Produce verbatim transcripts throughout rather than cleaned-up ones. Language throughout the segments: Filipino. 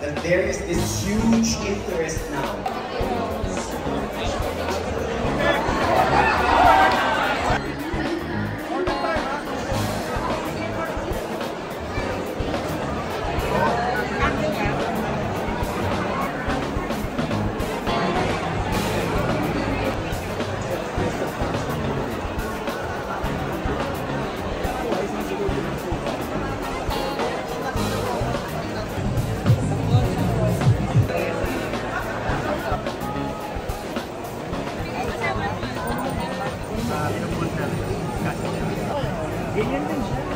that there is this huge interest now. Ganyan din siya.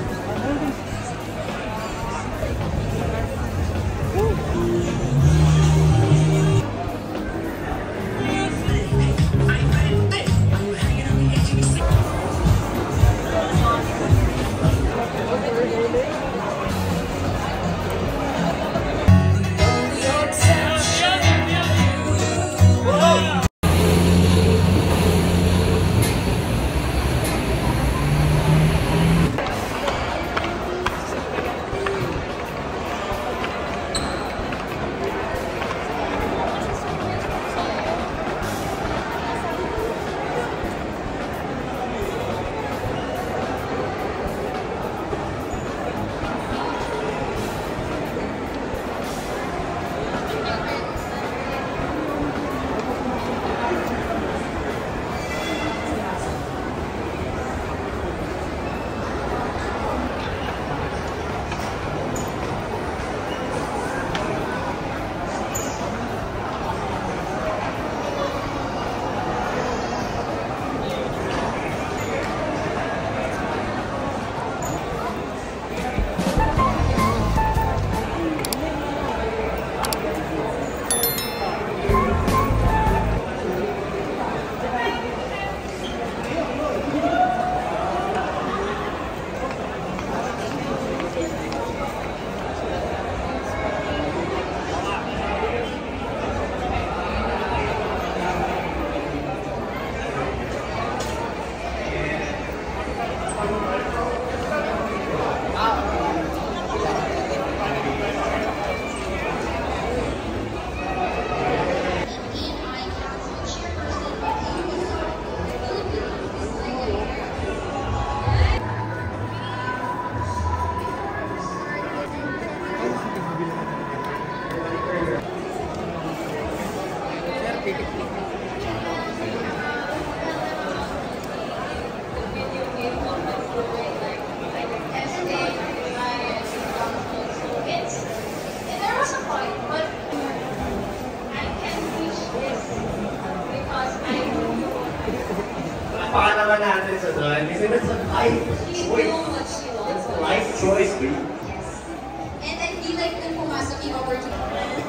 Baka naman natin sa doon. Kasi that's a life She's choice. doing what she wants. That's a life choice, dude. Yes. And I feel like nung pumasok yung opportunity.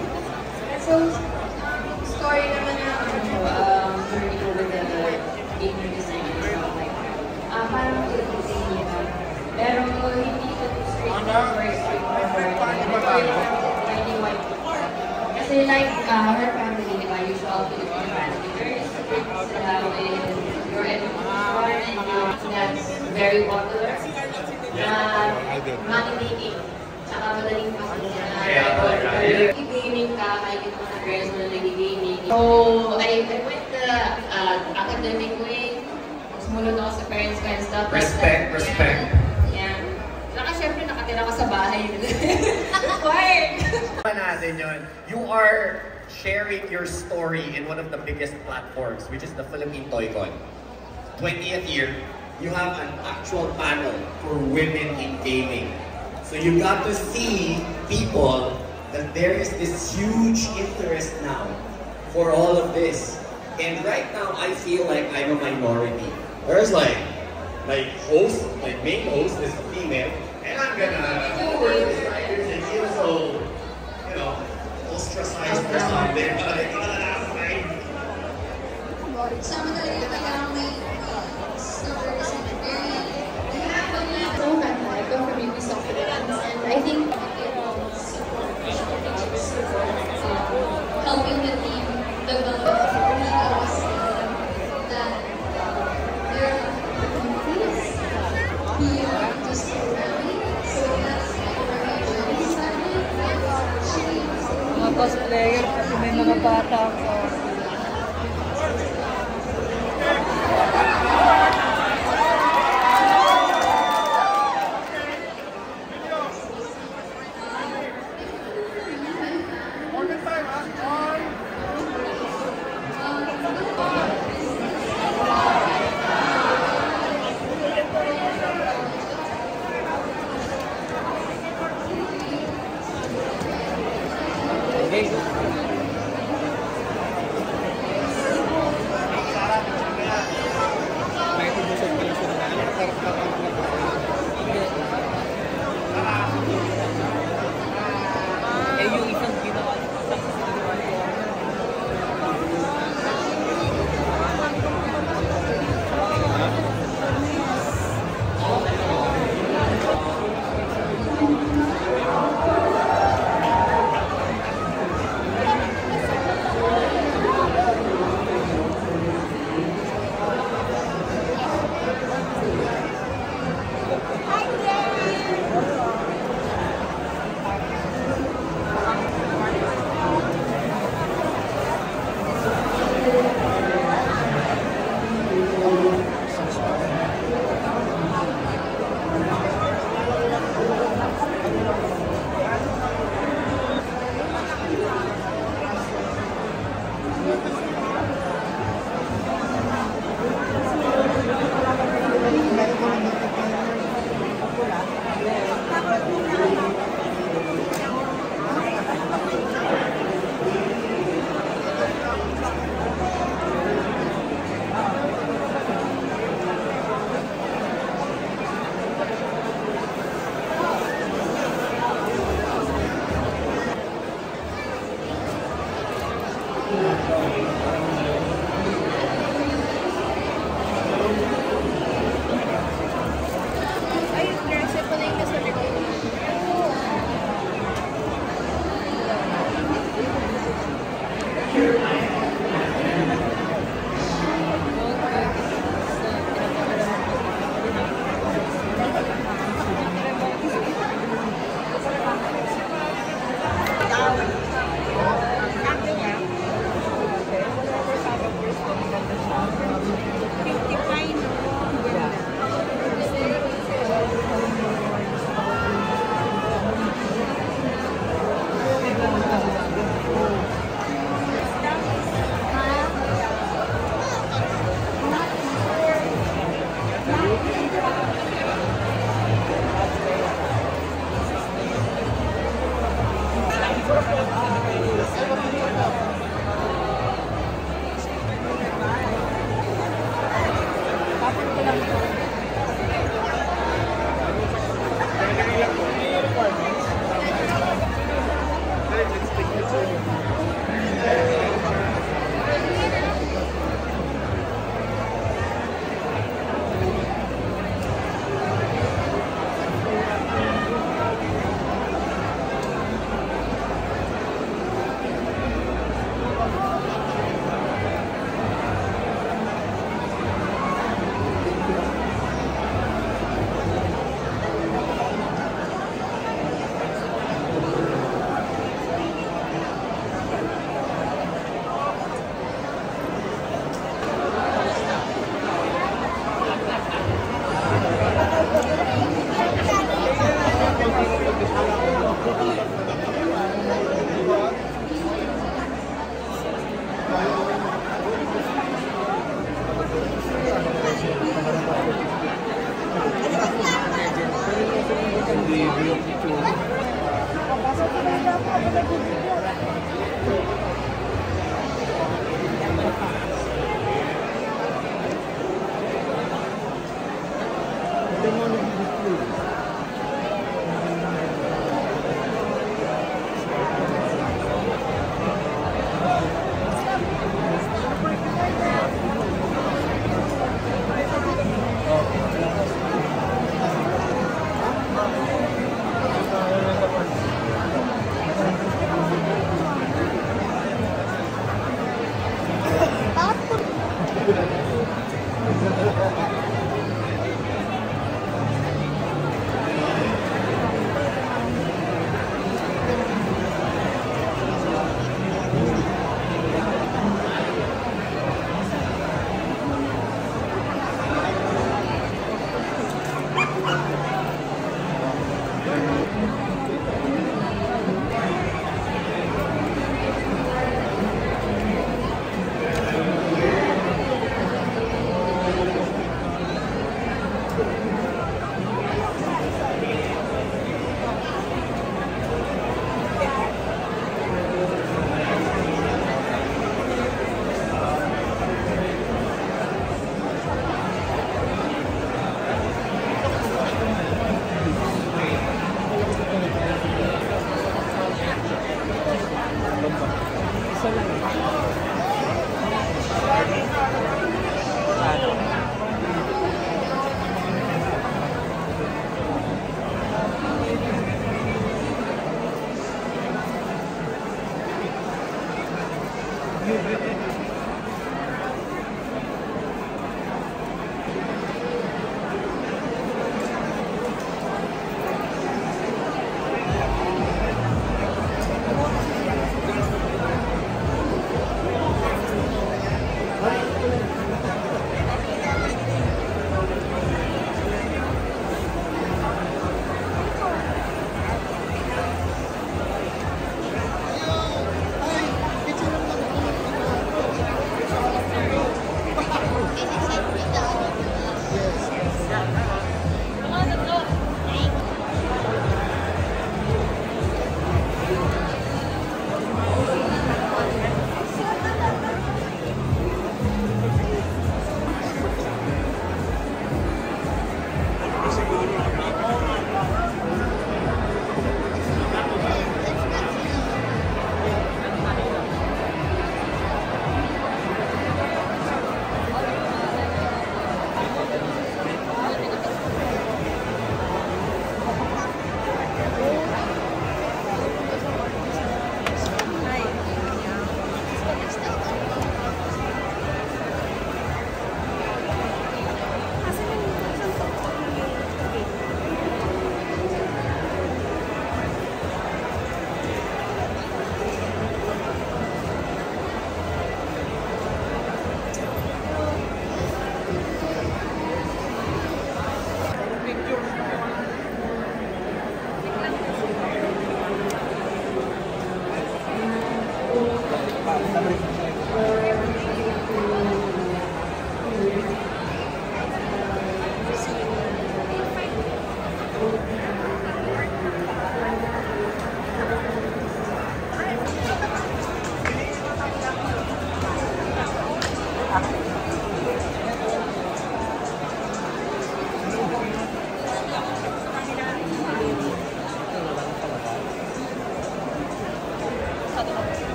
So, story naman na ano, um, journey ko with the gaming design and stuff like that. Uh, parang tuloy-tuloy niya. Pero hindi ko straightforward, straightforward. Finding white. Kasi like, uh, her family, di ba, usual Filipino family, very strict sila with your education and uh, that's very popular. Na money making, tsaka madaling pasok na gaming ka, makikita mo sa girls na nag-gaming. So, I, I went the uh, academic way, sumunod ako sa parents ko and stuff. Respect, like respect. Yeah. Saka syempre nakatira ka sa bahay. Required! natin yun. You are sharing your story in one of the biggest platforms, which is the Philippine ToyCon. twentieth year, you have an actual panel for women in gaming. So you got to see people that there is this huge interest now for all of this. And right now, I feel like I'm a minority. Whereas like, my host, my main host is a female, and I'm gonna work this like, and feel so, you know, ostracized or something. But I think that's fine. Sama talaga kaya may stories and very so ganda. I come from U P Soft Philippines, and I think helping the team develop us that there are opportunities beyond just programming. So that's where our journey started. Actually, cosplayer, pati may mga bata ko.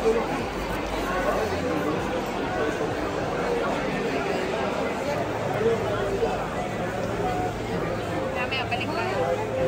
Mamaya, balik tayo.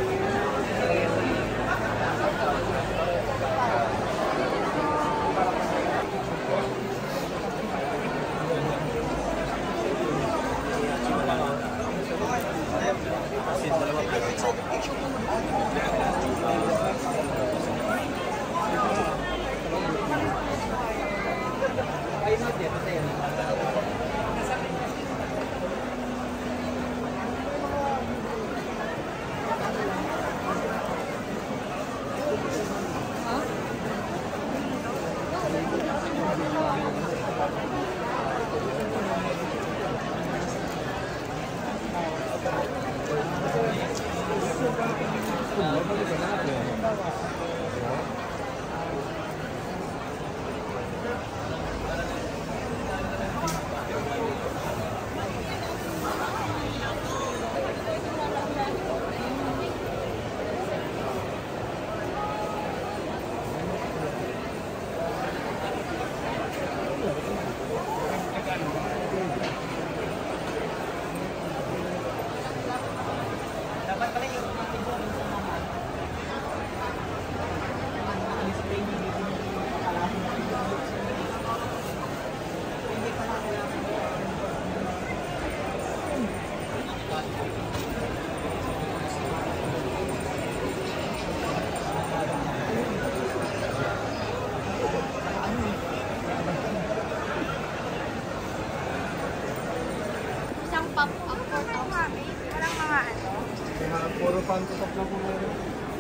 Isang pop-up for kami. Walang mga ano. Puro pantotop lang po meron.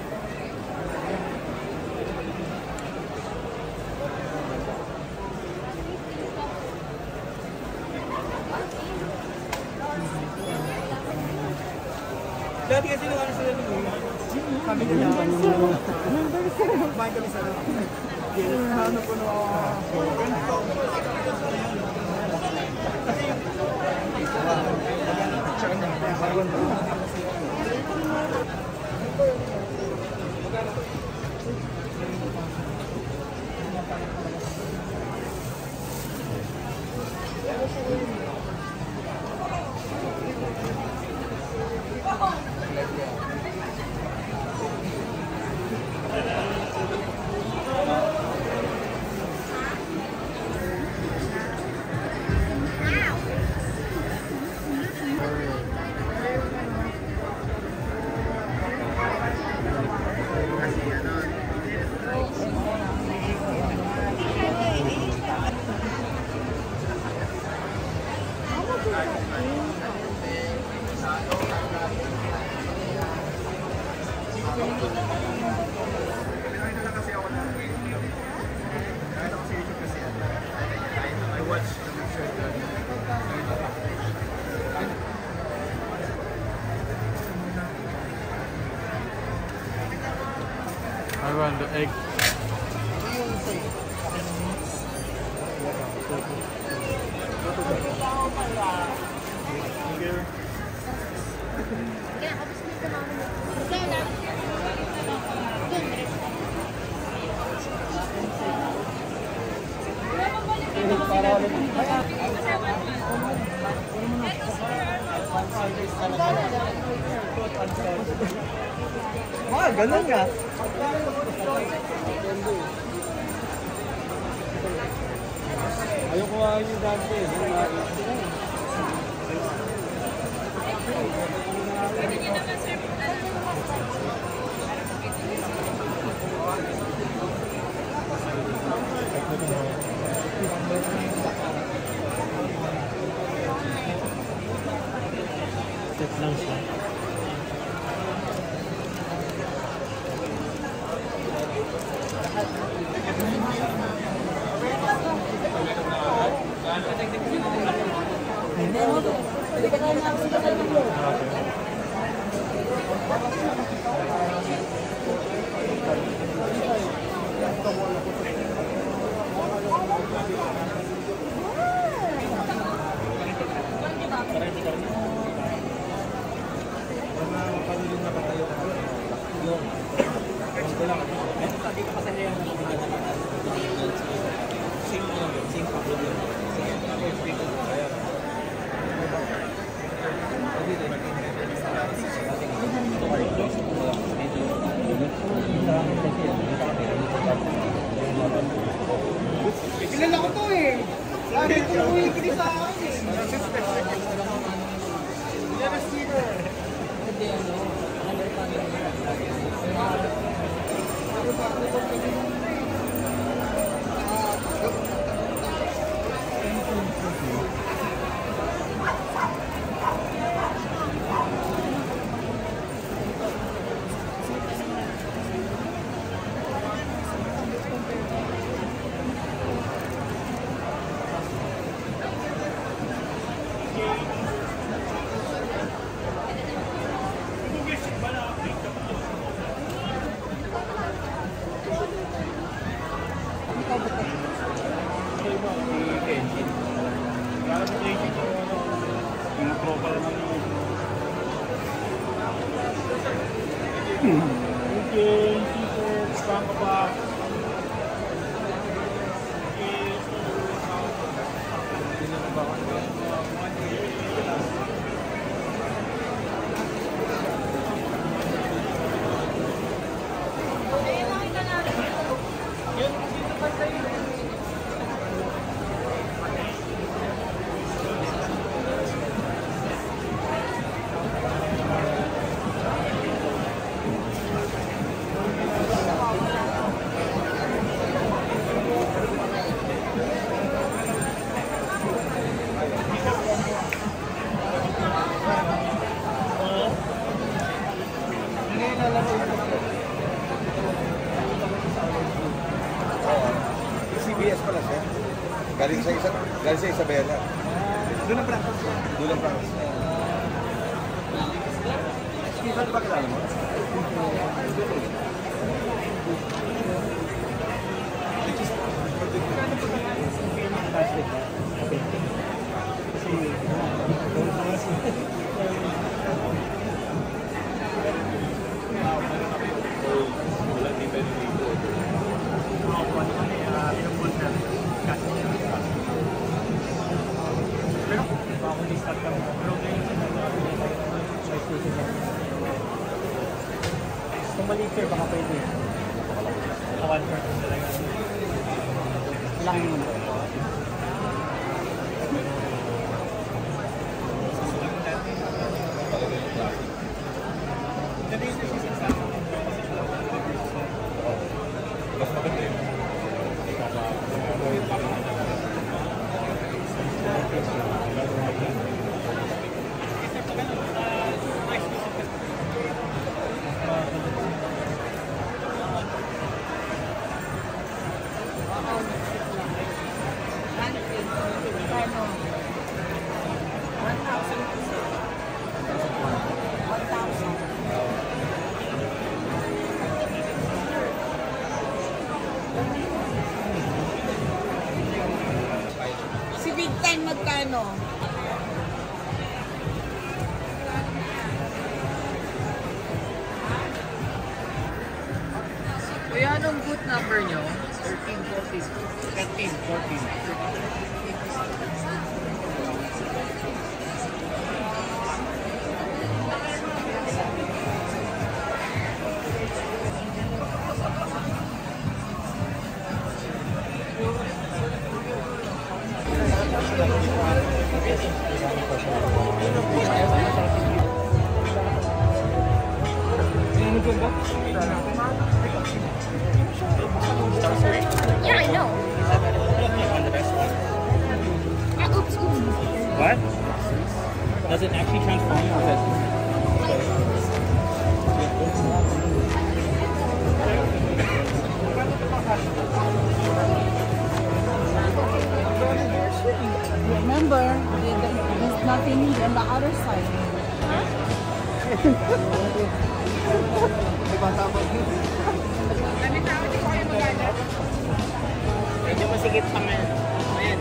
Dati kasi nung ano sila nung kami nila. Kumain kami sa ano po no. I want the egg. Ah, ganun nga. Ayoko nga yung dante. Set lang siya. Yung, ito lang. Ito, dito kasi na yung Kini sa akin eh. Yan ang sticker. Hindi ano. Galing sa isa, galing sa Isabela. Doon ang practice niya. Doon ang practice niya. Stephen, ba kilala mo? Kung maliit sir, baka pwede. One person talaga. Laki naman. Mas maganda yun. Si Big Time magkano? Kuya, anong boot number nyo? thirteen, fourteen. thirteen, fourteen. Yeah, I know. Ah, oops, oops. What? Does it actually transform or does it? Remember, there's nothing on the other side. Medyo masigit pa nga. Ayan.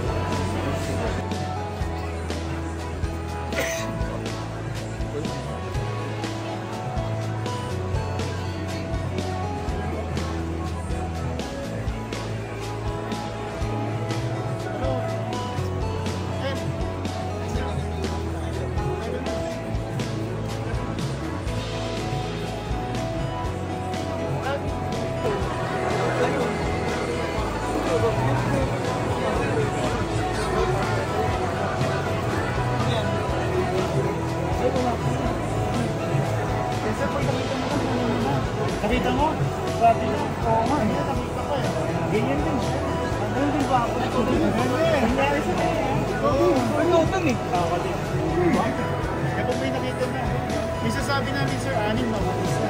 Ano din ba ako? Nangyari sa kanya. Oo. Ano utang eh? Kaya kung may nakita na. May sasabi namin, sir, anim na utos na.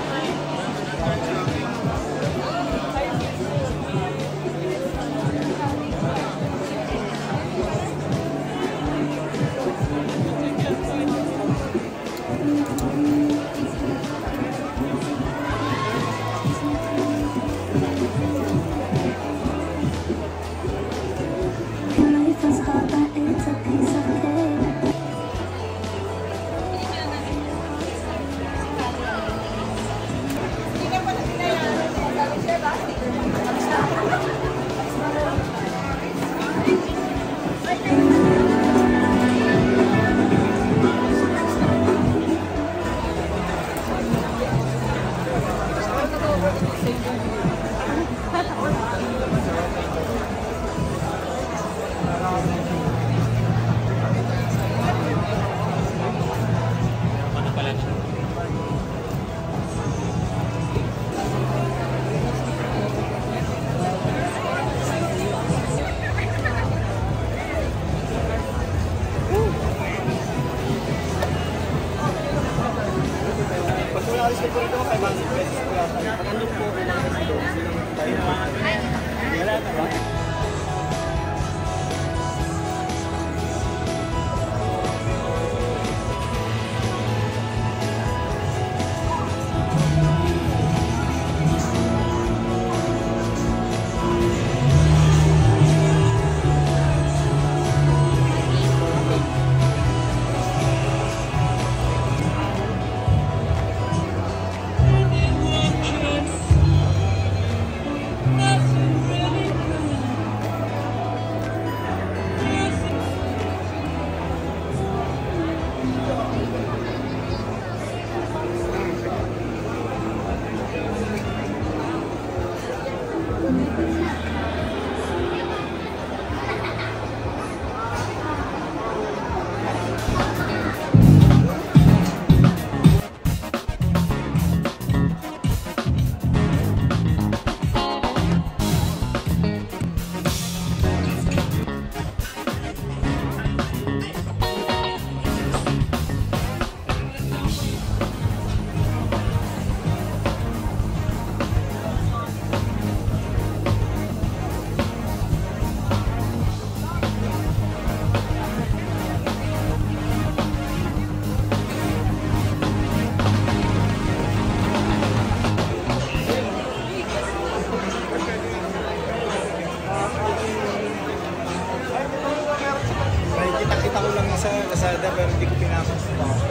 Pero hindi ko pinapos.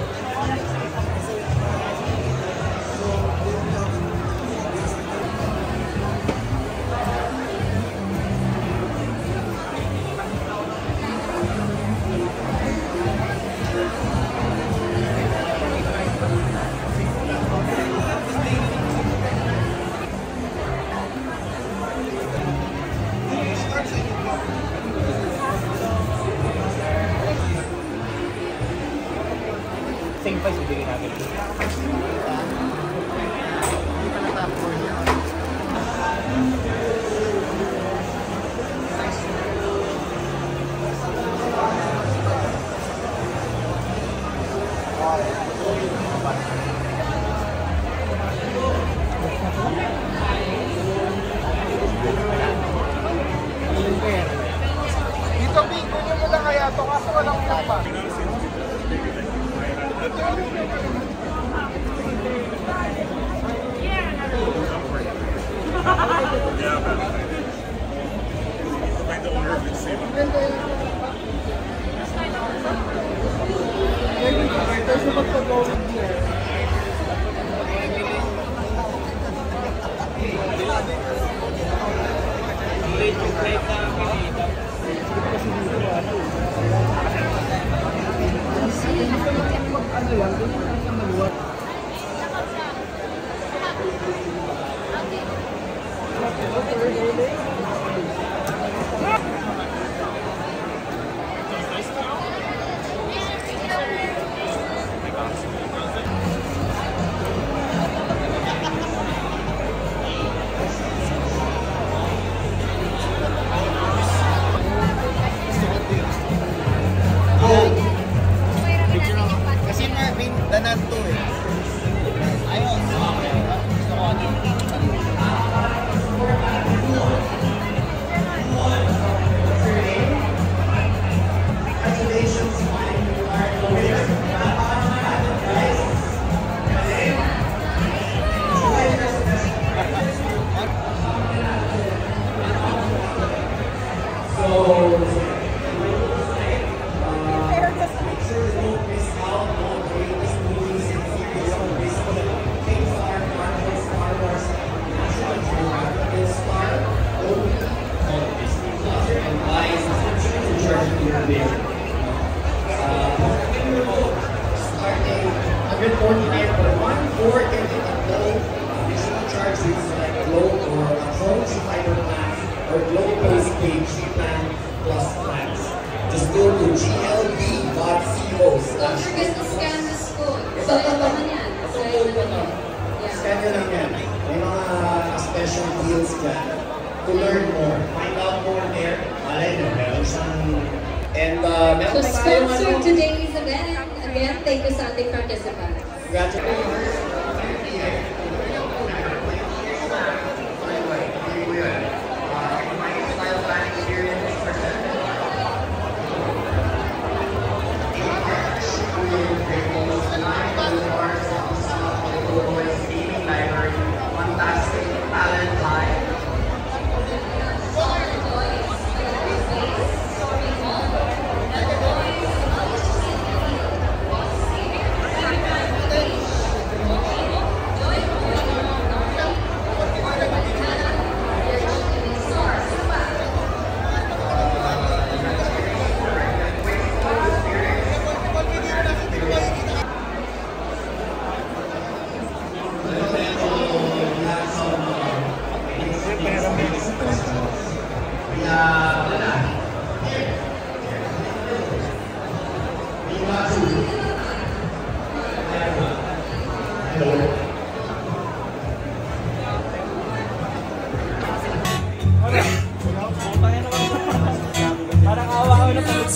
Same price bibigyan natin. Hindi pa natapos niya. Dito, bingo nyo mo lang kaya ito kaso walang pa. low postpaid G-Plan Plus plans. Just go to g l b dot co slash Don't forget to scan this code. So, ito naman yan. So, ito naman yan. Yeah. Scan nyo lang yan. May mga special deals dyan. To learn more, find out more there. Malay nyo, meron siyang... And uh, meron So, pa tayong sponsor ano. today's event. Again, thank you sa ating participants. Congratulations. Parang awa ko na pag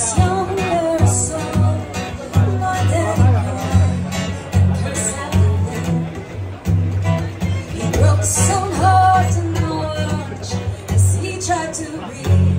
Broke his own heart in March as he tried to breathe.